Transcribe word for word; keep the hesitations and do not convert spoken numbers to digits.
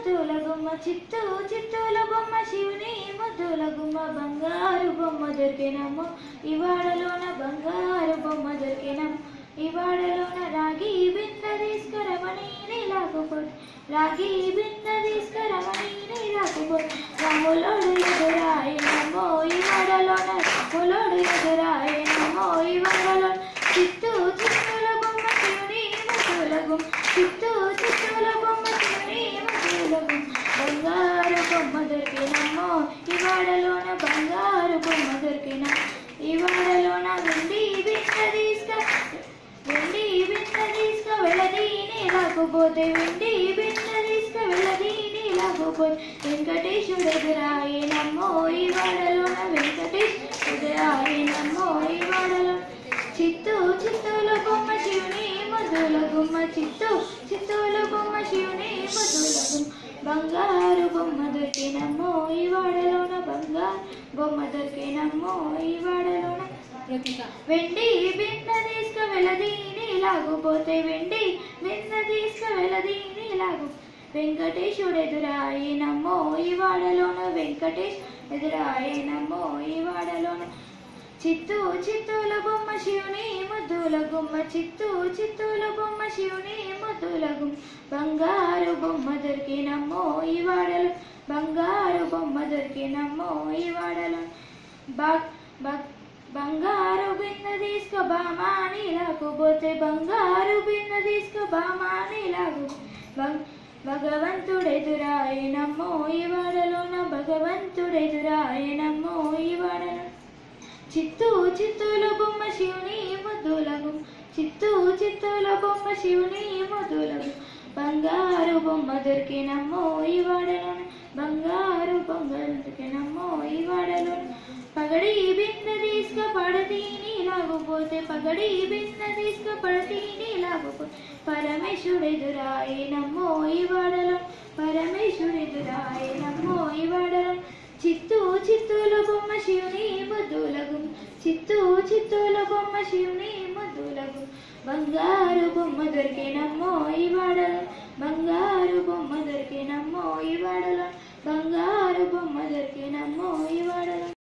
ముద్దుల గుమ్మ చిత్తూ చిత్తూల బొమ్మ శివుని ముద్దుల గుమ్మ బంగారు బొమ్మ దొరికినమ్మ ఇవాడలోన బంగారు బొమ్మ దొరికినమ్మ ఇవాడలోన రాగి బింద తీసుకురమని నీలాకుపోతు రాగి బింద తీసుకురమని నీలాకుపోతు రాములోడు ఎదురాయనమ్మో ఇవాడలోన రాములోడు ఎదురాయనమ్మో ఇవాడలోన చిత్తూ చిత్తూల బొమ్మ శివుని ముద్దుల గుమ్మ చిత్తూ చిత్తూల బొమ్మ శివుని ముద్దుల గుమ్మ బంగారు బొమ్మ దొరికినమ్మో ఇవాడలోన బంగారు బొమ్మ దొరికిన ఇవాడలోన వెండి బింద తీసుక వెండి బింద తీసుక వెళ్ళదీని లాకపోతే వెండి బింద తీసుక వెళ్ళదీని లాకపోతే వెంకటేశుడు ఎదురాయనమ్మో ఇవాడలోన వెంకటేశ్ ఎదురాయనమ్మో ఇవాడలో చిత్తూ చిత్తూల బొమ్మ శివుని ముద్దుల గుమ్మ చిత్తూ చిత్తూల బొమ్మ శివుని ముద్దుల గుమ్మ బంగారు బొమ్మ దొరికినమ్మో ఇవాడలోన బంగారు బొమ్మ దొరికినమ్మో ఇవాడలోన వెండి బింద తీసుక వెళ్ళదీని లాగుపోతే వెండి బింద తీసుక వెళ్ళదీని లాగు వెంకటేశుడు ఎదురాయనమ్మో ఇవాడలోన వెంకటేశ్ ఎదురాయనమ్మో ఇవాడలోన చిత్తూ చిత్తూల బొమ్మ శివుని ముద్దుల గుమ్మ చిత్తూ చిత్తూల బొమ్మ శివుని ముద్దుల గుమ్మ బంగారు బొమ్మ దొరికినమ్మో ఇవాడలో బంగారు బొమ్మ దొరికినమ్మో ఇవాడలో బగ్ బగ్ బంగారు బింద తీసుక బామాని లాగుపోతే బంగారు బింద తీసుక బామాని లాగు భగవంతుడెదురాయనమ్మో ఇవాడలోన భగవంతుడెదురాయనమ్మో ఇవాడలో చిత్తూ చిత్తూల బొమ్మ శివుని ముద్దుల గుమ్మ చిత్తూ చిత్తూల బొమ్మ శివుని ముద్దుల గుమ్మ బంగారు బొమ్మ దొరికినమ్మో ఇవాడలోన బంగారు బొమ్మ దొరికినమ్మో ఇవాడలోన పగడి బింద తీసుక పడతీని లాగుపోతే పగడి బింద తీసుక పడతీని లాగుపోతే పరమేశుడెదురాయనమ్మో ఇవాడలో పరమేశుడెదురాయనమ్మో ఇవాడలో చిత్తూ చిత్తూల బొమ్మ శివుని ముద్దుల గుమ్మ చిత్తూ చిత్తూల బొమ్మ శివుని ముద్దుల గుమ్మ బంగారు బొమ్మ దొరికినమ్మో ఇవాడలో బంగారు బొమ్మ దొరికినమ్మో ఇవాడలో బంగారు బొమ్మ దొరికినమ్మో ఇవాడలో